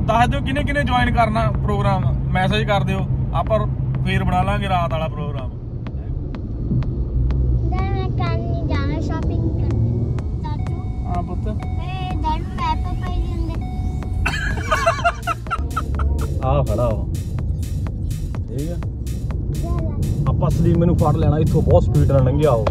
दस दो किने किने ज्वाइन करना प्रोग्राम, मैसेज कर दियो, आप फिर बना लांगे रात वाला प्रोग्राम। हाँ पुत्त आ खड़ा हो ठीक है। आप असली मैनू फड़ लेना, इत्थों बहुत स्पीड नाल लंघिया हो।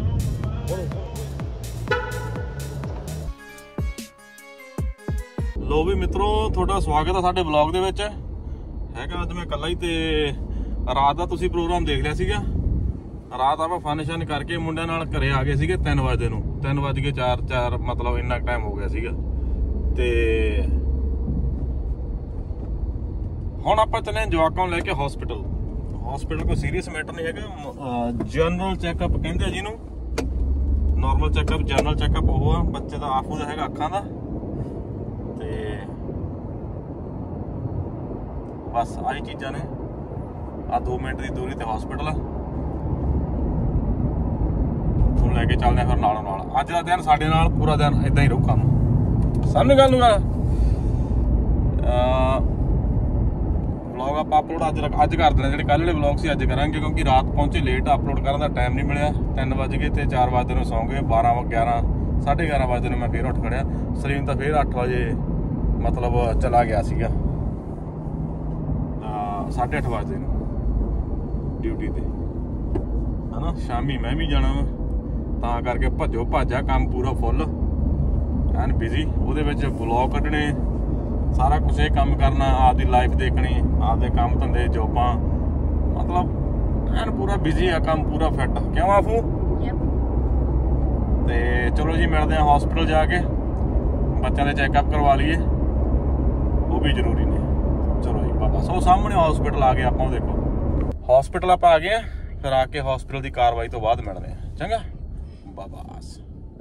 लो भी मित्रों, थोड़ा स्वागत है साडे ब्लॉग दे विच। हैगा अज मैं कल्ला ही ते रात का तुसीं प्रोग्राम देख लिया सीगा। रात आप फन शन करके मुंडिਆਂ ਨਾਲ घरे आ गए सीगे 3 ਵਜੇ ਨੂੰ, 3 ਵੱਜ ਕੇ 4 मतलब इन्ना टाइम हो गया सीगा। ते ਹੁਣ ਆਪਾਂ ਚੱਲੇ ਜਵਾਕਾਂ ਨੂੰ ਲੈ ਕੇ ਹਸਪੀਟਲ। ਹਸਪੀਟਲ ਕੋਈ ਸੀਰੀਅਸ ਮੈਟਰ ਨਹੀਂ ਹੈਗਾ, ਜਨਰਲ ਚੈੱਕਅਪ ਕਹਿੰਦੇ ਆ ਜਿਹਨੂੰ, ਨਾਰਮਲ ਚੈੱਕਅਪ ਜਨਰਲ ਚੈੱਕਅਪ ਉਹ ਆ। ਬੱਚੇ ਦਾ ਆਫੂ ਦਾ ਹੈਗਾ ਅੱਖਾਂ ਦਾ, ਤੇ ਬਸ ਆਹੀ ਚੀਜ਼ਾਂ ਨੇ। ਆ 2 ਮਿੰਟ ਦੀ ਦੂਰੀ ਤੇ ਹਸਪੀਟਲ ਆ, ਤੁਹਾਨੂੰ ਲੈ ਕੇ ਚੱਲਦੇ ਆ ਫਿਰ ਨਾਲੋਂ ਨਾਲ। ਅੱਜ ਦਾ ਦਿਨ ਸਾਡੇ ਨਾਲ ਪੂਰਾ ਦਿਨ ਇਦਾਂ ਹੀ ਰਹੂ ਕੰਮ। ਸਾਨੂੰ ਗੱਲ ਨੂੰ ਵਲੌਗ ਆਪਾਂ ਅਪਲੋਡ ਅੱਜ ਕਰ ਦੇਣਾ। ਜਿਹੜੇ ਕੱਲ੍ਹ ਵਾਲੇ ਵਲੌਗ ਸੀ ਅੱਜ ਕਰਾਂਗੇ, ਕਿਉਂਕਿ ਰਾਤ ਪਹੁੰਚੇ ਲੇਟ, ਅਪਲੋਡ ਕਰਨ ਦਾ ਟਾਈਮ ਨਹੀਂ ਮਿਲਿਆ। 3 ਵਜ ਗਏ ਤੇ 4 ਵਜੇ ਨੂੰ ਸੌਂ ਗਏ। 12 11 11:30 ਵਜੇ ਨੂੰ ਮੈਂ ਫੇਰ ਉੱਠ ਖੜਿਆ। ਸਲੀਮ ਤਾਂ ਫੇਰ 8 ਵਜੇ ਮਤਲਬ ਚਲਾ ਗਿਆ ਸੀਗਾ 8:30 ਵਜੇ ਨੂੰ ਡਿਊਟੀ ਤੇ, ਹਨਾ। ਸ਼ਾਮੀ ਮੈਂ ਵੀ ਜਾਣਾ ਵਾ, ਤਾਂ ਕਰਕੇ ਭੱਜੋ ਭੱਜਾ ਕੰਮ ਪੂਰਾ ਫੁੱਲ ਐਨ ਬਿਜ਼ੀ। ਉਹਦੇ ਵਿੱਚ ਵਲੌਗ ਕੱਢਣੇ, ਸਾਰਾ ਕੁਛ ਇਹ ਕੰਮ ਕਰਨਾ, ਆਪਦੀ ਲਾਈਫ ਦੇਖਣੀ, ਆਪਦੇ ਕੰਮ ਧੰਦੇ ਜੋਬਾਂ, ਮਤਲਬ ਐਨ ਪੂਰਾ ਬਿਜ਼ੀ ਆ ਕੰਮ, ਪੂਰਾ ਫਿੱਟ। ਕਿਉਂ ਆਫੂ? ਤੇ ਚਲੋ ਜੀ ਮਿਲਦੇ ਆ ਹਸਪੀਟਲ ਜਾ ਕੇ, ਬੱਚਿਆਂ ਦੇ ਚੈੱਕਅਪ ਕਰਵਾ ਲਈਏ, ਉਹ ਵੀ ਜ਼ਰੂਰੀ ਨੇ। ਚਲੋ ਜੀ ਬਸ ਉਹ ਸਾਹਮਣੇ ਹਸਪੀਟਲ ਆ ਗਏ ਆਪਾਂ। ਦੇਖੋ ਹਸਪੀਟਲ ਆਪਾਂ ਆ ਗਏ ਆ, ਫਿਰ ਆ ਕੇ ਹਸਪੀਟਲ ਦੀ ਕਾਰਵਾਈ ਤੋਂ ਬਾਅਦ ਮਿਲਦੇ ਆ। ਚੰਗਾ ਬਸ।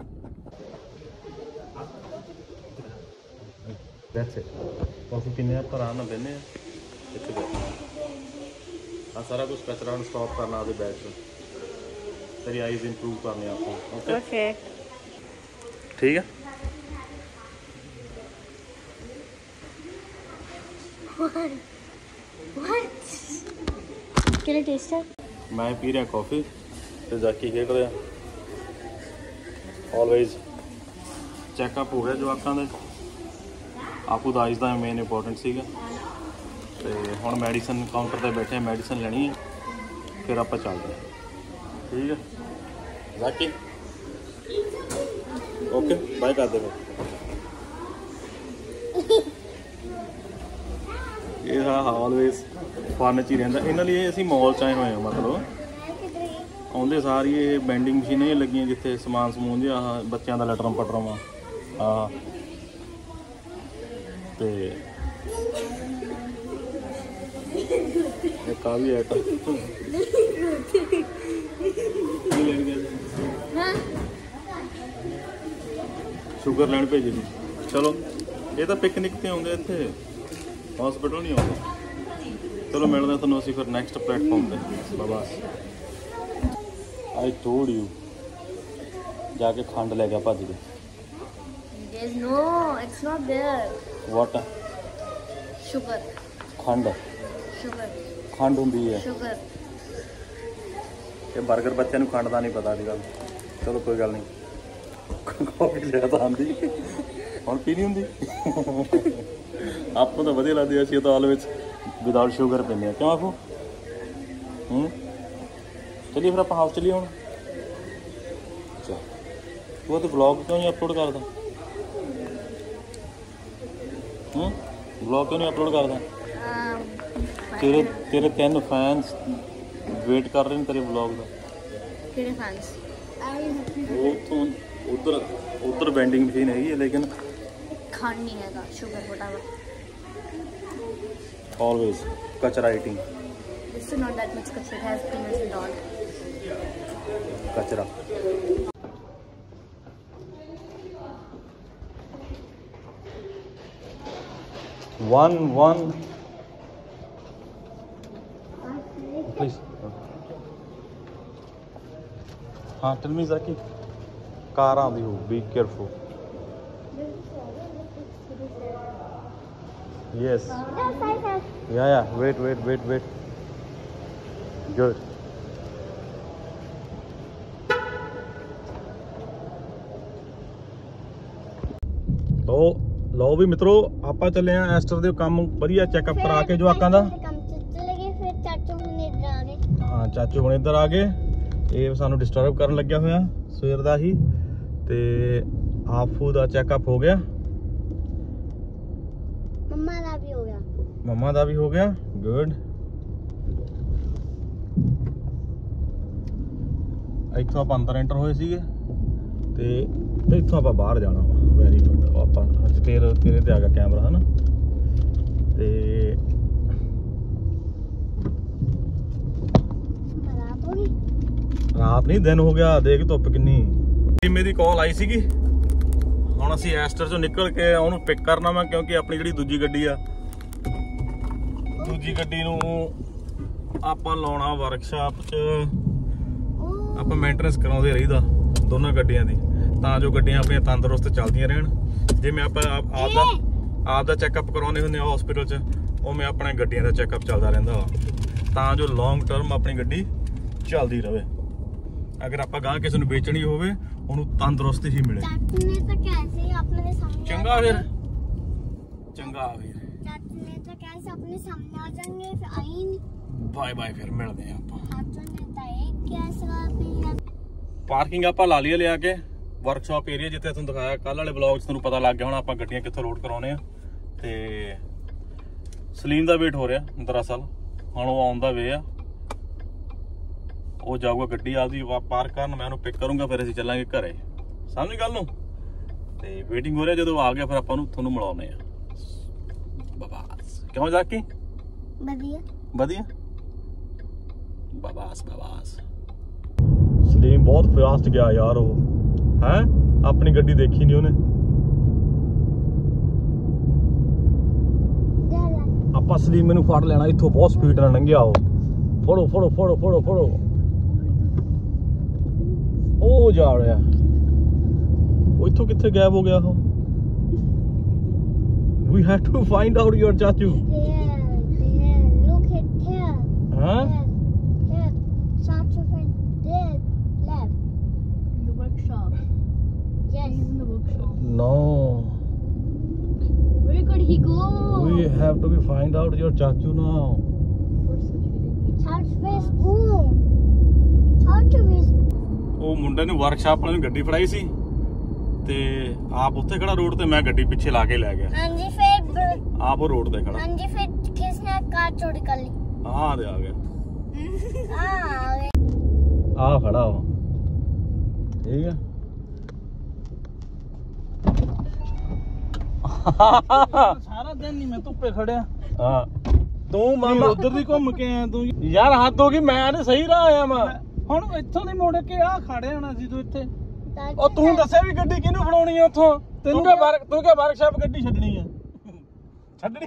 That's it. कॉफी पीने आप आराम ਨਾਲ ਬਹਿਨੇ ਆ, ਇੱਥੇ ਬੈਠੇ ਆ। ਸਾਰਾ ਕੁਝ ਕਚਰਾ ਨੂੰ ਸਟਾਪ ਕਰਨਾ ਉਹਦੇ ਬੈਗ 'ਚ, ਤੇਰੀ ਆਈਜ਼ ਇੰਪਰੂਵ ਕਰਨੇ ਆਪਾਂ। ਓਕੇ ਠੀਕ ਹੈ। ਕਿਹੜਾ ਟੇਸਟ ਹੈ? ਮੈਂ ਪੀ ਰਿਹਾ ਕਾਫੀ ਤੇ ਜਾਕੀ ਖੇਡ ਰਿਹਾ। ਆਲਵੇਜ਼ ਚੈੱਕਅਪ ਹੋ ਗਿਆ ਜਵਾਕਾਂ ਦੇ। ਆਪੂ ਦਾ ਆਈਜ਼ ਦਾ ਮੇਨ ਇੰਪੋਰਟੈਂਟ ਸੀਗਾ। ਤੇ ਹੁਣ ਮੈਡੀਸਨ ਕਾਊਂਟਰ ਤੇ ਬੈਠੇ, ਮੈਡੀਸਨ ਲੈਣੀ ਹੈ, ਫਿਰ ਆਪਾਂ ਚੱਲਦੇ ਹਾਂ। ਠੀਕ ਹੈ ਜਾਕੀ, ਓਕੇ ਬਾਏ ਕਰ ਦੇ। ਇਹ ਆਲਵੇਜ਼ ਫਨ 'ਚ ਹੀ ਰਹਿੰਦਾ ਇਹਨਾਂ ਲਈ। ਅਸੀਂ ਮੌਲ 'ਚ ਆਏ ਹੋਏ ਹਾਂ, ਮਤਲਬ ਆਉਂਦੇ ਸਾਰੀ ਇਹ ਬੈਂਡਿੰਗ ਮਸ਼ੀਨਾਂ ਹੀ ਲੱਗੀਆਂ, ਜਿੱਥੇ ਸਮਾਨ ਸਮੂਨ ਜਿਹਾ ਆਹ ਬੱਚਿਆਂ ਦਾ ਲਟਰਮ ਪਟਰਮ ਆ। ਤੇ ਇੱਕ ਆ ਵੀ ਐਟ ਸ਼ੂਗਰ ਲੈਣ ਭੇਜੀ ਦੀ। ਚਲੋ ਇਹ ਤਾਂ ਪਿਕਨਿਕ ਤੇ ਆਉਂਦੇ, ਇੱਥੇ ਹਸਪੀਟਲ ਨਹੀਂ ਆਉਂਦੇ। ਚਲੋ ਮਿਲਦੇ ਤੁਹਾਨੂੰ ਅਸੀਂ ਫਿਰ ਨੈਕਸਟ ਪਲੇਟਫਾਰਮ ਤੇ। ਬਸ ਆਈ ਟੋਲਡ ਯੂ, ਜਾ ਕੇ ਖੰਡ ਲੈ ਗਿਆ ਭੱਜ ਕੇ। No, it's not there. What? Sugar. ਖੰਡ ਖੰਡ ਹੁੰਦੀ ਹੈ। Sugar. ਇਹ 버ਗਰ ਬੱਚਿਆਂ ਨੂੰ ਖੰਡ ਦਾ ਨਹੀਂ ਪਤਾ ਅੱਜ ਕੱਲ੍ਹ। ਚਲੋ ਕੋਈ ਗੱਲ ਨਹੀਂ, ਕਾਫੀ ਜ਼ਿਆਦਾ ਆਉਂਦੀ ਹੁਣ ਪੀਣੀ ਹੁੰਦੀ। ਆਪਾਂ ਤਾਂ ਵਧੀਆ ਲੱਗਦੀ, ਅਸੀਂ ਤਾਂ ਆਲ ਵਿੱਚ ਵਿਦਾਊਟ ਸ਼ੂਗਰ ਪੀਂਦੇ ਹਾਂ। ਕਿਉਂ ਆਖੋ? ਚਲੀਏ ਫਿਰ ਆਪਾਂ ਹਾਊਸ ਚਲੀਏ ਹੁਣ। ਅੱਛਾ ਤੂੰ ਤਾਂ ਵਲੌਗ ਕਿਉਂ ਨਹੀਂ ਅਪਲੋਡ ਕਰਦਾ? ਵਲੌਗ ਕਿਉਂ ਨਹੀਂ ਅਪਲੋਡ ਕਰਦਾ? ਤੇਰੇ 3 ਫੈਨਸ ਵੇਟ ਕਰ ਰਹੇ ਨੇ ਤੇਰੇ ਵਲੌਗ ਦਾ। ਕਿਹੜੇ ਫੈਨਸ? ਉਹ ਉਧਰ ਬੈਂਡਿੰਗ ਮਸ਼ੀਨ ਹੈਗੀ ਹੈ, ਲੇਕਿਨ ਖੰਡ ਨਹੀਂ ਹੈਗਾ, ਸ਼ੂਗਰ ਵਟਾਵਰ। ਆਲਵੇਜ਼ ਕਚਰਾ eating. This is not that much kachra, it has peanuts and all. कचरा one please. हाँ tell me Zaki, कार आंदी हो, be careful. Yes. Yeah. Wait. Good. ਲਓ ਵੀ ਮਿੱਤਰੋ, ਆਪਾਂ ਚੱਲੇ ਆ ਐਸਟਰ ਦੇ ਕੰਮ ਵਧੀਆ ਚੈੱਕਅਪ ਕਰਾ ਕੇ ਜਵਾਕਾਂ ਦਾ। ਹਾਂ, ਚਾਚੂ ਹੁਣ ਇੱਧਰ ਆ ਗਏ। ਇਹ ਸਾਨੂੰ ਡਿਸਟਰਬ ਕਰਨ ਲੱਗਿਆ ਹੋਇਆ ਸਵੇਰ ਦਾ ਹੀ। ਤੇ ਆਫੂ ਦਾ ਚੈੱਕਅਪ ਹੋ ਗਿਆ, ਮੰਮਾ ਦਾ ਵੀ ਹੋ ਗਿਆ। ਗੁੱਡ। ਇੱਥੋਂ ਆਪਾਂ ਅੰਦਰ ਐਂਟਰ ਹੋਏ ਸੀਗੇ ਤੇ ਇੱਥੋਂ ਆਪਾਂ ਬਾਹਰ ਜਾਣਾ ਵਾ। Very good. ਆਪਾਂ ਅੱਜ ਤੇਰੇ ਤੇ ਆ ਗਿਆ ਕੈਮਰਾ, ਹਨਾ। ਤੇ ਰਾਤ ਨਹੀਂ, ਦਿਨ ਹੋ ਗਿਆ। ਦੇਖ ਧੁੱਪ ਕਿੰਨੀ। ਮੇਰੀ ਕਾਲ ਆਈ ਸੀਗੀ। ਹੁਣ ਅਸੀਂ ਐਸਟਰ ਚੋਂ ਨਿਕਲ ਕੇ ਉਹਨੂੰ ਪਿਕ ਕਰਨਾ ਵਾ, ਕਿਉਂਕਿ ਆਪਣੀ ਜਿਹੜੀ ਦੂਜੀ ਗੱਡੀ ਆ, ਦੂਜੀ ਗੱਡੀ ਨੂੰ ਆਪਾਂ ਲਾਉਣਾ ਵਰਕਸ਼ਾਪ 'ਚ। ਆਪਾਂ ਮੇਨਟੇਨੈਂਸ ਕਰਾਉਂਦੇ ਰਹੀਦਾ ਦੋਨਾਂ ਗੱਡੀਆਂ ਦੀ, ਤਾਂ ਜੋ ਗੱਡੀਆਂ ਆਪਣੀਆਂ ਤੰਦਰੁਸਤ ਚੱਲਦੀਆਂ ਰਹਿਣ। ਜਿਵੇਂ ਆਪਾਂ ਆਪ ਦਾ ਚੈੱਕਅਪ ਕਰਾਉਂਦੇ ਹੁੰਦੇ ਆ ਹਸਪੀਟਲ 'ਚ, ਉਵੇਂ ਆਪਣੇ ਗੱਡੀਆਂ ਦਾ ਚੈੱਕਅਪ ਚੱਲਦਾ ਰਹਿੰਦਾ ਵਾ, ਤਾਂ ਜੋ ਲੌਂਗ ਟਰਮ ਆਪਣੀ ਗੱਡੀ ਚੱਲਦੀ ਰਹੇ। ਅਗਰ ਆਪਾਂ ਗਾਂ ਕਿਸੇ ਨੂੰ ਵੇਚਣੀ ਹੋਵੇ, ਉਹਨੂੰ ਤੰਦਰੁਸਤ ਹੀ ਮਿਲੇ। ਚੰਗਾ ਫਿਰ, ਬਾਏ। ਫਿਰ ਮਿਲਦੇ ਆ ਆਪਾਂ। ਪਾਰਕਿੰਗ ਆਪਾਂ ਲਾ ਲਈ ਲਿਆ ਕੇ ਵਰਕਸ਼ਾਪ ਏਰੀਆ, ਜਿੱਥੇ ਤੁਹਾਨੂੰ ਦਿਖਾਇਆ ਕੱਲ ਵਾਲੇ ਵਲੌਗ 'ਚ। ਤੁਹਾਨੂੰ ਪਤਾ ਲੱਗ ਗਿਆ ਹੁਣ ਆਪਾਂ ਗੱਡੀਆਂ ਕਿੱਥੋਂ ਲੋਡ ਕਰਾਉਣੇ ਆ। ਤੇ ਸਲੀਮ ਦਾ ਵੇਟ ਹੋ ਰਿਹਾ ਦਰਅਸਲ। ਹੁਣ ਉਹ ਆਉਣ ਦਾ ਵੇ ਆ, ਉਹ ਜਾਊਗਾ ਗੱਡੀ ਆਪਦੀ ਪਾਰਕ ਕਰਨ, ਮੈਂ ਉਹਨੂੰ ਪਿਕ ਕਰੂੰਗਾ, ਫਿਰ ਅਸੀਂ ਚੱਲਾਂਗੇ ਘਰੇ। ਸਮਝ ਗੱਲ ਨੂੰ। ਤੇ ਵੇਟਿੰਗ ਹੋ ਰਿਹਾ, ਜਦੋਂ ਆ ਗਿਆ ਫਿਰ ਆਪਾਂ ਨੂੰ ਤੁਹਾਨੂੰ ਮਿਲਾਉਂਦੇ ਆ। ਬਬਾਸ। ਕਿਉਂ ਜਾ ਕੇ ਵਧੀਆ ਬਬਾਸ। ਸਲੀਮ ਬਹੁਤ ਫਾਸਟ ਗਿਆ ਯਾਰ। ਉਹ ਹੈ ਆਪਣੀ ਗੱਡੀ ਦੇਖੀ ਨਹੀਂ ਉਹਨੇ। ਆਪਾਂ ਸਲੀਮ ਮੈਨੂੰ ਫੜ ਲੈਣਾ ਇੱਥੋਂ, ਬਹੁਤ ਸਪੀਡ ਨਾਲ ਲੰਘਿਆ ਉਹ। ਫੜੋ। ਉਹ ਜਾ ਰਿਹਾ, ਉਹ ਇੱਥੋਂ ਕਿੱਥੇ ਗਾਇਬ ਹੋ ਗਿਆ ਉਹ। We have to find out your ਚਾਚੂ। ਹਾਂ No. Where could he go? We have to find out your chachu now. ਉਹ ਮੁੰਡੇ ਨੂੰ ਵਰਕਸ਼ਾਪ ਵਾਲੇ ਨੂੰ ਗੱਡੀ ਫੜਾਈ ਸੀ ਤੇ ਆਪ ਉੱਥੇ ਖੜਾ ਰੋਡ ਤੇ, ਮੈਂ ਗੱਡੀ ਪਿੱਛੇ ਲਾ ਕੇ ਲੈ ਗਿਆ। ਹਾਂਜੀ, ਫਿਰ ਆਪ ਉਹ ਰੋਡ ਤੇ ਖੜਾ। ਹਾਂਜੀ, ਫਿਰ ਕਿਸਨੇ ਕਾਰ ਚੋਰੀ ਕਰ ਲਈ? ਹਾਂ ਦੇ ਆ ਗਿਆ। ਆ ਖੜਾ ਉਹ। ਠੀਕ ਆ। ਸਾਰਾ ਦਿਨ ਨਹੀਂ ਮੈਂ ਧੁੱਪੇ ਖੜਿਆ। ਹਾਂ, ਤੂੰ ਮਾਮਾ ਉਧਰ ਦੀ ਘੁੰਮ ਕੇ ਆਇਆ ਤੂੰ ਯਾਰ। ਹੱਦ ਹੋ ਗਈ, ਮੈਂ ਤੇ ਸਹੀ ਰਾਹ ਆਇਆ ਮੈਂ। ਹੁਣ ਇੱਥੋਂ ਦੀ ਮੁੜ ਕੇ ਆ ਖੜਿਆ ਹੋਣਾ ਸੀ ਤੂੰ ਇੱਥੇ। ਉਹ ਤੂੰ ਦੱਸਿਆ ਵੀ ਗੱਡੀ ਕਿਹਨੂੰ ਫੜਾਉਣੀ ਆ ਉੱਥੋਂ। ਤੂੰ ਕਿਹਾ ਵਰਕਸ਼ਾਪ ਗੱਡੀ ਛੱਡਣੀ ਆ। ਛੱਡਣੀ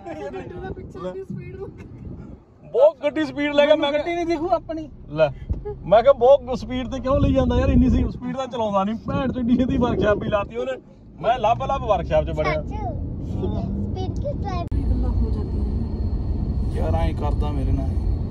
ਬਹੁਤ ਗੱਡੀ ਸਪੀਡ ਲੈ ਕੇ। ਮੈਂ ਗੱਡੀ ਨਹੀਂ ਦਿਖੂ ਆਪਣੀ ਲੈ। ਮੈਂ ਕਿਹਾ ਬਹੁਤ ਸਪੀਡ ਤੇ ਕਿਉਂ ਲਈ ਜਾਂਦਾ ਯਾਰ, ਇੰਨੀ ਸਪੀਡ ਤਾਂ ਚਲਾਉਂਦਾ ਨਹੀਂ। ਭੈਣ ਚੋਦੀ ਦੀ ਵਰਕਸ਼ਾਪ ਵੀ ਲਾਤੀ ਉਹਨੇ। ਮੈਂ ਲੱਭ ਵਰਕਸ਼ਾਪ 'ਚ ਵੜਿਆ। ਯਾਰ ਐਂ ਕਰਦਾ ਮੇਰੇ ਨਾਲ।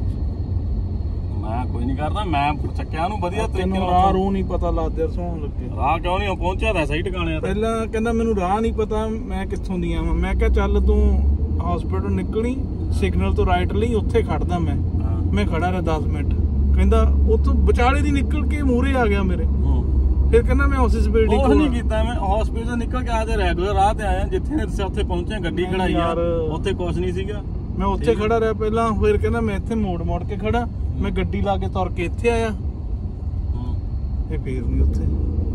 ਮੈਂ ਕੋਈ ਨਹੀਂ ਕਰਦਾ, ਮੈਂ ਚੱਕਿਆ ਉਹਨੂੰ ਵਧੀਆ ਤਰੀਕੇ ਨਾਲ। ਰਾਹ ਰੂ ਨਹੀਂ ਪਤਾ ਲੱਗਦਾ, ਸੌਣ ਲੱਗੇ। ਰਾਹ ਕਿਉਂ ਨਹੀਂ ਪਹੁੰਚਿਆ ਤਾਂ ਸਹੀ ਟਿਕਾਣੇ। ਪਹਿਲਾਂ ਕਹਿੰਦਾ ਮੈਨੂੰ ਰਾਹ ਨਹੀਂ ਪਤਾ, ਮੈਂ ਕਿੱਥੋਂ ਦੀ ਆਵਾਂ। ਮੈਂ ਕਿਹਾ ਚੱਲ ਤੂੰ ਹਸਪੀਟਲ ਨਿਕਲੀ, ਸਿਗਨਲ ਤੋਂ ਰਾਈਟ ਲਈ, ਉੱਥੇ ਖੜਦਾ ਮੈਂ ਖੜਾ ਰਿਹਾ 10 ਮਿੰਟ। ਕਹਿੰਦਾ ਉੱਥੋਂ ਵਿਚਾਲੇ ਦੀ ਨਿਕਲ ਕੇ ਮੂਹਰੇ ਆ ਗਿਆ ਮੇਰੇ। ਫਿਰ ਕਹਿੰਦਾ ਮੈਂ ਆਫਿਸ ਬਿਲਡਿੰਗ ਕੋਲ ਨਹੀਂ ਕੀਤਾ। ਮੈਂ ਹਸਪੀਟਲ ਤੋਂ ਨਿਕਲ ਕੇ ਆ ਤੇ ਰੈਗੂਲਰ ਰਾਹ ਤੇ ਆਇਆ, ਜਿੱਥੇ ਉੱਥੇ ਪਹੁੰਚਿਆ ਗੱਡੀ ਖੜਾਈ ਆ, ਉੱਥੇ ਕੁਝ ਨਹੀਂ ਸੀਗਾ। ਮੈਂ ਉੱਥੇ ਖੜਾ ਰਿਹਾ ਪਹਿਲਾਂ। ਫਿਰ ਕਹਿੰਦਾ ਮੈਂ ਇੱਥੇ ਮੋੜ ਕੇ ਖੜਾ। ਮੈਂ ਗੱਡੀ ਲਾ ਕੇ ਤੁਰ ਕੇ ਇੱਥੇ ਆਇਆ। ਇਹ ਫੇਰ ਨਹੀਂ ਉੱਥੇ।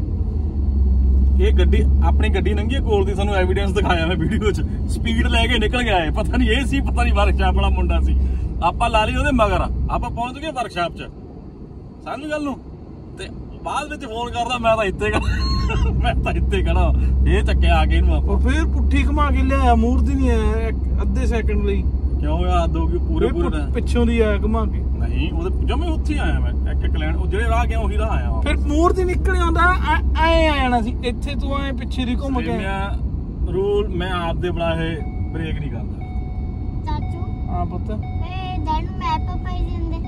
ਇਹ ਗੱਡੀ ਆਪਣੀ ਗੱਡੀ ਲੰਘੀ ਕੋਲ ਦੀ, ਤੁਹਾਨੂੰ ਐਵੀਡੈਂਸ ਦਿਖਾਇਆ ਮੈਂ ਵੀਡੀਓ 'ਚ। ਸਪੀਡ ਲੈ ਕੇ ਨਿਕਲ ਗਿਆ। ਪਤਾ ਨਹੀਂ ਇਹ ਸੀ, ਪਤਾ ਨਹੀਂ ਵਰਕਸ਼ਾਪ ਵਾਲਾ ਮੁੰਡਾ ਸੀ। ਆਪਾਂ ਲਾ ਲਈ ਉਹਦੇ ਮਗਰ। ਆਪਾਂ ਪਹੁੰਚ ਗਏ ਵਰਕਸ਼ਾਪ 'ਚ। ਸਾਨੂੰ ਗੱਲ ਨੂੰ ਤੇ ਬਾਅਦ ਵਿੱਚ ਫੋਨ ਕਰਦਾ, ਮੈਂ ਤਾਂ ਇੱਥੇ ਖੜਾ। ਇਹ ਚੱਕਿਆ ਆ ਕੇ ਇਹਨੂੰ ਆਪਾਂ। ਫਿਰ ਪੁੱਠੀ ਘੁਮਾ ਕੇ ਲਿਆਇਆ, ਮੂਰਤੀ ਨਹੀਂ ਆਇਆ ਅੱਧੇ ਸੈਕਿੰਡ ਲਈ। ਕਿਉਂ ਯਾਦ ਹੋ ਗਈ? ਪੂਰੇ ਪਿੱਛੋਂ ਦੀ ਆਇਆ ਘੁਮਾ ਕੇ। ਨਹੀਂ, ਉਹਦੇ ਜਮੇ ਉੱਥੇ ਆਇਆ ਮੈਂ। ਇੱਕ ਲੈਣ ਉਹ ਜਿਹੜੇ ਰਾਹ ਗਿਆ ਉਹੀ ਰਾਹ ਆਇਆ। ਫਿਰ ਮੂਰਤੀ ਨਿਕਲ ਆਉਂਦਾ ਐ ਜਾਣਾ ਸੀ। ਇੱਥੇ ਤੂੰ ਐ ਪਿੱਛੇ ਦੀ ਘੁੰਮ ਕੇ ਰੂਲ ਮੈਂ ਆਪ ਦੇ ਬਣਾਏ ਬ੍ਰੇਕ ਨਹੀਂ ਕਰਦਾ। ਹਾਂ ਪੁੱਤ ਦੈਨ ਮੈਪ ਪਾਈ ਦਿੰਦੇ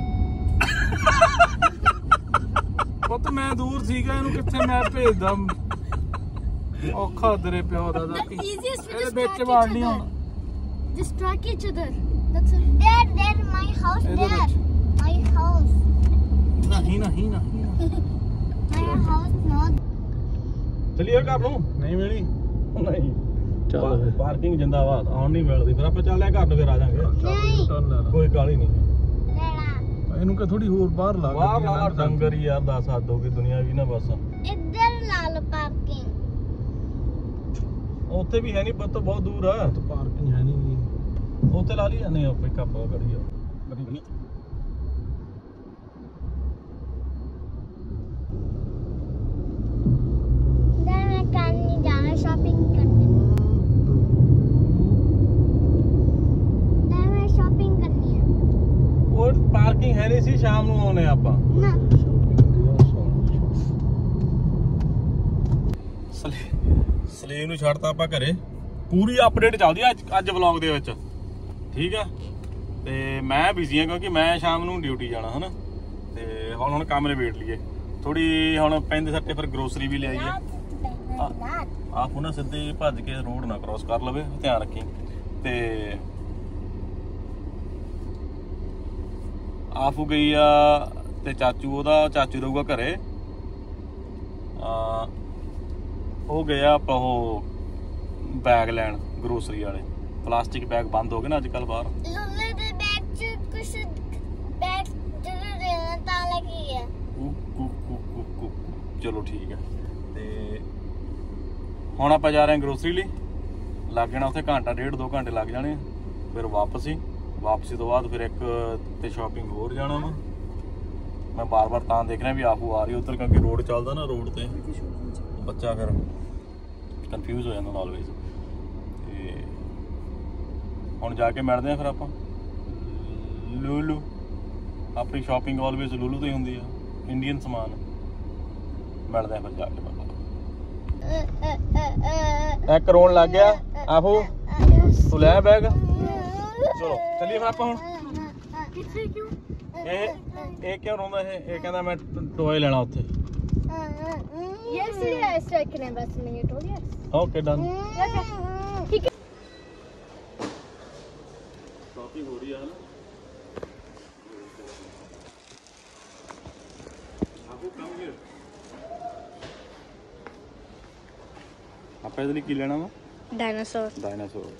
ਪੁੱਤ ਮੈਂ ਦੂਰ ਸੀਗਾ ਇਹਨੂੰ ਕਿੱਥੇ ਮੈਂ ਭੇਜਦਾ ਔਖਾ ਤੇਰੇ ਪਿਓ ਦਾ The easiest way to ਇਹਦੇ ਵਿੱਚ distract ਵਾੜ each ਨਹੀਂ other. ਹੁਣ Distract each other. That's it. There, my house ਇਹਦੇ there. ਵਿੱਚ My house. ਨਹੀਂ My house not. ਚਲਿਏ ਘਰ ਨੂੰ ਨਹੀਂ ਮਿਲੀ ਨਹੀਂ ਚੱਲ ਫਿਰ। ਪਾਰਕਿੰਗ ਜਿੰਦਾਬਾਦ ਆਉਣ ਨਹੀਂ ਮਿਲਦੀ ਫਿਰ ਆਪਾਂ ਚੱਲਿਆ ਘਰ ਨੂੰ ਫਿਰ ਆ ਜਾਾਂਗੇ ਨਹੀਂ। ਕੋਈ ਕਾਲੀ ਨਹੀਂ ਲੈਣਾ। ਇਹਨੂੰ ਕਿ ਥੋੜੀ ਹੋਰ ਬਾਹਰ ਲਾ ਵਾਹ ਵਾਹ ਡੰਗਰ ਹੀ ਯਾਰ ਦੱਸ ਹੱਦ ਹੋ ਗਈ ਦੁਨੀਆ ਵੀ ਨਾ ਬਸ ਇੱਧਰ ਲਾ ਲਓ ਪਾਰਕਿੰਗ। ਉੱਥੇ ਵੀ ਹੈ ਨਹੀਂ ਪੁੱਤ ਬਹੁਤ ਦੂਰ ਆ ਤਾਂ ਪਾਰਕਿੰਗ ਹੈ ਨਹੀਂ ਉੱਥੇ ਲਾ ਲਈ ਜਾਂਦੇ ਆ ਪਿਕਅਪ ਕਰੀ ਗੱਡੀ ਮੈਂ ਕਰਨੀ ਜਾਣਾ ਸ਼ਾਪਿੰਗ ਕਰਨੀ। ਮੈਂ ਸ਼ਾਪਿੰਗ ਕਰਨੀ ਹੈ। ਉਹ ਪਾਰਕਿੰਗ ਹੈ ਨਹੀਂ ਸੀ ਸ਼ਾਮ ਨੂੰ ਆਉਣੇ ਆਪਾਂ ਨਾ ਸਲੀਮ ਨੂੰ ਛੱਡਤਾ ਆਪਾਂ ਘਰੇ ਪੂਰੀ ਅਪਡੇਟ ਚੱਲਦੀ ਆ ਅੱਜ ਵਲੌਗ ਦੇ ਵਿੱਚ ਠੀਕ ਆ ਤੇ ਮੈਂ ਬਿਜ਼ੀ ਆ ਕਿਉਂਕਿ ਮੈਂ ਸ਼ਾਮ ਨੂੰ ਡਿਊਟੀ ਜਾਣਾ ਹਨਾ ਤੇ ਹੁਣ ਕੰਮ ਨਿਬੇੜ ਲਈਏ ਥੋੜੀ ਹੁਣ ਪੈਂਦੇ ਸੱਟੇ ਫਿਰ ਗਰੋਸਰੀ ਵੀ ਲਿਆਈਏ ਆਪ ਉਹਨਾਂ ਸਿੱਧੇ ਭੱਜ ਕੇ ਰੋਡ ਨਾ ਕ੍ਰਾਸ ਕਰ ਲਵੇ ਧਿਆਨ ਰੱਖੀ ਤੇ ਆਫੂ ਗਈ ਆ ਤੇ ਚਾਚੂ ਰਹੂਗਾ ਘਰੇ ਉਹ ਗਿਆ ਆਪਾਂ ਉਹ ਬੈਗ ਲੈਣ ਗਰੋਸਰੀ ਵਾਲੇ ਪਲਾਸਟਿਕ ਬੈਗ ਬੰਦ ਹੋ ਗਏ ਨਾ ਅੱਜ ਕੱਲ ਬਾਹਰ ਲੁੱਲੇ ਦੇ ਬੈਗ ਚ ਕੁਛ ਬੈਗ ਜਦੋਂ ਦੇਣਾ ਤਾਂ ਲੱਗੀ ਹੈ ਚਲੋ ਠੀਕ ਹੈ ਤੇ ਹੁਣ ਆਪਾਂ ਜਾ ਰਹੇ ਹਾਂ ਗਰੋਸਰੀ ਲਈ ਲੱਗ ਜਾਣਾ ਉੱਥੇ ਘੰਟਾ ਡੇਢ 2 ਘੰਟੇ ਲੱਗ ਜਾਣੇ ਫਿਰ ਵਾਪਸੀ ਤੋਂ ਬਾਅਦ ਫਿਰ ਇੱਕ ਤੇ ਸ਼ਾਪਿੰਗ ਹੋਰ ਜਾਣਾ ਵਾ ਮੈਂ ਬਾਰ-ਬਾਰ ਤਾਂ ਦੇਖ ਰਿਹਾ ਵੀ ਆਹੂ ਆ ਰਹੀ ਉਧਰ ਕਿਉਂਕਿ ਰੋਡ ਚੱਲਦਾ ਨਾ ਰੋਡ ਤੇ ਬੱਚਾ ਫਿਰ ਕਨਫਿਊਜ਼ ਹੋ ਜਾਂਦਾ ਆਲਵੇਜ਼ ਤੇ ਹੁਣ ਜਾ ਕੇ ਮਿਲਦੇ ਆ ਫਿਰ ਆਪਾਂ ਲੂਲੂ ਆਪਣੀ ਸ਼ਾਪਿੰਗ ਆਲਵੇਜ਼ ਲੂਲੂ ਤੋਂ ਹੀ ਹੁੰਦੀ ਆ ਇੰਡੀਅਨ ਸਮਾਨ ਮਿਲਦੇ ਆ ਫਿਰ ਜਾ ਕੇ ਇੱਕ ਰੋਣ ਲੱਗ ਗਿਆ ਆਹੋ ਤੂੰ ਲੈ ਬੈਗ ਚਲੋ ਚੱਲੀਏ ਫਿਰ ਆਪਾਂ ਹੁਣ ਕਿੱਥੇ ਕਿਉਂ ਇਹ ਕਿਉਂ ਰੋਂਦਾ ਇਹ ਕਹਿੰਦਾ ਮੈਂ ਟੋਏ ਲੈਣਾ ਉੱਥੇ Yesterday I started can I buy something you told yes. Okay done Okay. ठीक है. ਸ਼ਾਪਿੰਗ ਹੋ ਰਹੀ ਆ ਹਨਾ ਆਹੋ ਕਮ ਹੀਅਰ ਆਪਾਂ ਇਹਦੇ ਲਈ ਕੀ ਲੈਣਾ ਵਾ Dinosaur. ਡਾਇਨਾਸੌਰ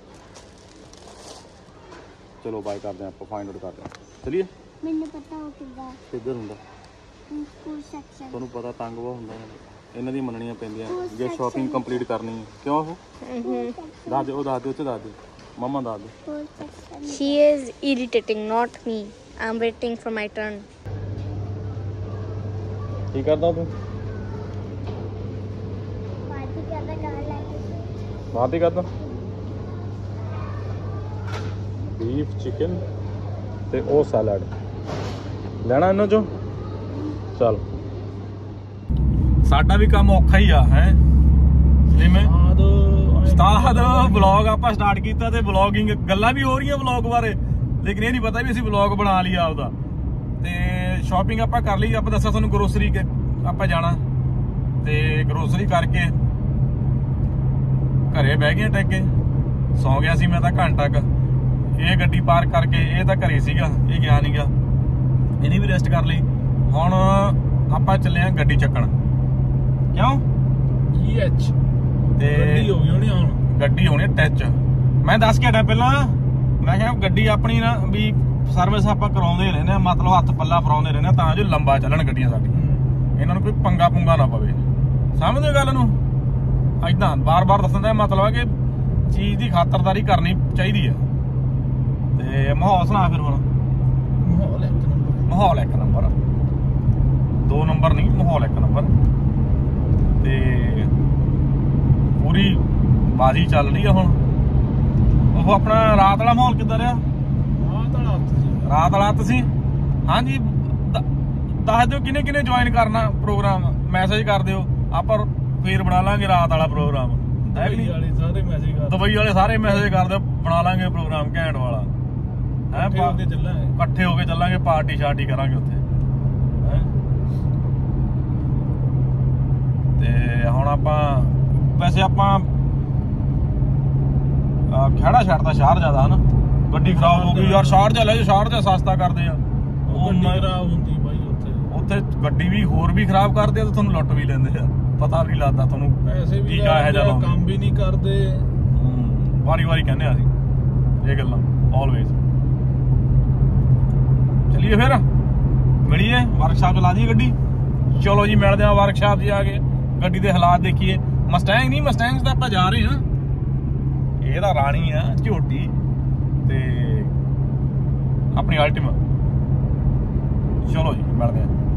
ਚਲੋ ਬਾਏ ਕਰਦੇ ਆਪਾਂ ਫਾਈਂਡ ਆਊਟ ਕਰਦੇ ਹਾਂ ਚਲਿਏ ਮੈਨੂੰ ਪਤਾ ਉਹ ਕਿੱਦਾਂ ਕਿੱਧਰ ਹੁੰਦਾ ਸਕੂਲ ਸੈਕਸ਼ਨ ਤੁਹਾਨੂੰ ਪਤਾ ਤੰਗ ਬਹੁਤ ਹੁੰਦਾ ਇਹਨਾਂ ਦੀ ਮੰਨਣੀਆਂ ਪੈਂਦੀਆਂ ਜੇ ਸ਼ਾਪਿੰਗ ਕੰਪਲੀਟ ਕਰਨੀ ਹੈ ਕਿਉਂ ਉਹ ਦੱਸ ਦੇ ਉਹ ਦੱਸ ਦੇ ਉੱਥੇ ਦੱਸ ਦੇ ਮਮਾ ਦੱਸ ਦੇ school section She is irritating, not me. I'm waiting for my turn. ਕੀ ਕਰਦਾ ਤੂੰ ਪਾਰਟੀ ਕਰਦਾ ਘਰ ਲੈ ਕੇ ਬਾਤ ਹੀ ਕਰਦਾ ਬੀਫ ਚਿਕਨ ਤੇ ਉਹ ਸੈਲਡ ਲੈਣਾ ਇਹਨਾਂ ਚੋਂ ਚਲ ਸਾਡਾ ਵੀ ਕੰਮ ਔਖਾ ਹੀ ਆ ਹੈ ਜਿਵੇਂ ਉਸਤਾਦ ਵਲੌਗ ਆਪਾਂ ਸਟਾਰਟ ਕੀਤਾ ਤੇ ਵਲੌਗਿੰਗ ਗੱਲਾਂ ਵੀ ਹੋ ਰਹੀਆਂ ਵਲੌਗ ਬਾਰੇ ਲੇਕਿਨ ਇਹ ਨਹੀਂ ਪਤਾ ਵੀ ਅਸੀਂ ਵਲੌਗ ਬਣਾ ਲਿਆ ਆਪਦਾ ਤੇ ਸ਼ਾਪਿੰਗ ਆਪਾਂ ਕਰ ਲਈ ਆਪਾਂ ਦੱਸਿਆ ਤੁਹਾਨੂੰ ਗਰੋਸਰੀ ਆਪਾਂ ਜਾਣਾ ਤੇ ਗਰੋਸਰੀ ਕਰਕੇ ਘਰੇ ਬਹਿ ਗਏ ਟੱਕੇ ਸੌਂ ਗਿਆ ਸੀ ਮੈਂ ਤਾਂ ਘੰਟਾ ਕ ਇਹ ਗੱਡੀ ਪਾਰਕ ਕਰਕੇ ਇਹ ਤਾਂ ਘਰੇ ਸੀਗਾ ਇਹ ਗਿਆ ਨਹੀਂਗਾ ਇਹਨੇ ਵੀ ਰੈਸਟ ਕਰ ਲਈ ਹੁਣ ਆਪਾਂ ਚੱਲੇ ਆਂ ਗੱਡੀ ਚੱਕਣ ਕਿਉਂ GH ਤੇ ਗੱਡੀ ਹੋ ਗਈ ਹੋਣੀ ਹੁਣ ਗੱਡੀ ਹੋਣੀ ਟੱਚ ਮੈਂ ਦੱਸ ਕੇ ਹਟਿਆ ਪਹਿਲਾਂ ਮੈਂ ਕਿਹਾ ਗੱਡੀ ਆਪਣੀ ਨਾ ਵੀ ਸਰਵਿਸ ਆਪਾਂ ਕਰਾਉਂਦੇ ਰਹਿੰਦੇ ਆ ਮਤਲਬ ਹੱਥ ਪੱਲਾ ਫਰਾਉਂਦੇ ਰਹਿੰਦੇ ਆ ਤਾਂ ਜੋ ਲੰਬਾ ਚੱਲਣ ਗੱਡੀਆਂ ਸਾਡੀਆਂ ਇਹਨਾਂ ਨੂੰ ਕੋਈ ਪੰਗਾ ਪੁੰਗਾ ਨਾ ਪਵੇ ਸਮਝਦੇ ਗੱਲ ਨੂੰ ਏਦਾਂ ਬਾਰ-ਬਾਰ ਦੱਸਣ ਦਾ ਮਤਲਬ ਹੈ ਕਿ ਚੀਜ਼ ਦੀ ਖਾਤਰਦਾਰੀ ਕਰਨੀ ਚਾਹੀਦੀ ਹੈ ਤੇ ਮਾਹੌਲ ਸੁਣਾ ਫਿਰ ਹੁਣ ਮਾਹੌਲ ਇੱਕ ਨੰਬਰ 2 ਨੰਬਰ ਨਹੀਂ ਮਾਹੌਲ ਇੱਕ ਨੰਬਰ ਤੇ ਪੂਰੀ ਬਾਜੀ ਚੱਲ ਰਹੀ ਆ ਹੁਣ ਉਹ ਆਪਣਾ ਰਾਤ ਵਾਲਾ ਮਾਹੌਲ ਕਿੱਦਾਂ ਰਿਹਾ ਰਾਤ ਵਾਲਾ ਤੁਸੀਂ ਹਾਂਜੀ ਦੱਸ ਦਿਓ ਕਿਨੇ ਕਿਨੇ ਜੁਆਇਨ ਕਰਨਾ ਪ੍ਰੋਗਰਾਮ ਮੈਸੇਜ ਕਰ ਦਿਓ ਆਪਾਂ ਫੇਰ ਬਣਾ ਲਾਂਗੇ ਰਾਤ ਵਾਲਾ ਪ੍ਰੋਗਰਾਮ ਦੁਬਈ ਵਾਲੇ ਸਾਰੇ ਮੈਸੇਜ ਕਰ ਦਿਓ ਬਣਾ ਲਾਂਗੇ ਪ੍ਰੋਗਰਾਮ ਘੈਂਟ ਵਾਲਾ ਇਕੱਠੇ ਹੋ ਕੇ ਚੱਲਾਂਗੇ। ਇਕੱਠੇ ਹੋ ਕੇ ਚੱਲਾਂਗੇ, ਪਾਰਟੀ ਸ਼ਾਰਟੀ ਕਰਾਂਗੇ ਉੱਥੇ ਹੈਂ। ਤੇ ਹੁਣ ਆਪਾਂ ਵੈਸੇ ਆਪਾਂ ਖਹਿੜਾ ਛੱਡਦਾ ਸ਼ਾਰਜਾ ਦਾ ਹਨਾ, ਗੱਡੀ ਖਰਾਬ ਹੋ ਗਈ ਯਾਰ। ਸ਼ਾਰਜਾ ਲੈ ਜਾ, ਸ਼ਾਰਜਾ ਸਸਤਾ ਕਰਦੇ ਆ। ਉਹ ਗੱਡੀ ਖਰਾਬ ਹੁੰਦੀ ਬਾਈ ਉੱਥੇ ਗੱਡੀ ਵੀ ਹੋਰ ਵੀ ਖਰਾਬ ਕਰਦੇ ਆ ਤੇ ਤੁਹਾਨੂੰ ਲੁੱਟ ਵੀ ਲੈਂਦੇ ਆ, ਪਤਾ ਵੀ ਨਹੀਂ ਲੱਗਦਾ ਤੁਹਾਨੂੰ। ਪੈਸੇ ਵੀ ਜਦੋਂ ਕੰਮ ਵੀ ਨਹੀਂ ਕਰਦੇ। ਵਾਰੀ ਵਾਰੀ ਕਹਿੰਦੇ ਆ ਅਸੀਂ ਇਹ ਗੱਲਾਂ ਆਲਵੇਜ਼। ਚਲਿਏ ਫਿਰ ਮਿਲੀਏ ਵਰਕਸ਼ਾਪ ਚ, ਲਾ ਦਈਏ ਗੱਡੀ। ਚਲੋ ਜੀ ਮਿਲਦੇ ਆ ਵਰਕਸ਼ਾਪ 'ਚ ਆ ਕੇ, ਗੱਡੀ ਦੇ ਹਾਲਾਤ ਦੇਖੀਏ। ਮਸਟੈਂਗ ਨਹੀਂ, ਮਸਟੈਂਗ ਤਾਂ ਆਪਾਂ ਜਾ ਰਹੇ ਹਾਂ। ਇਹ ਤਾਂ ਰਾਣੀ ਆ ਝੋਟੀ ਤੇ ਆਪਣੀ ਅਲਟੀਮਾ। ਚਲੋ ਜੀ ਮਿਲਦੇ ਆ।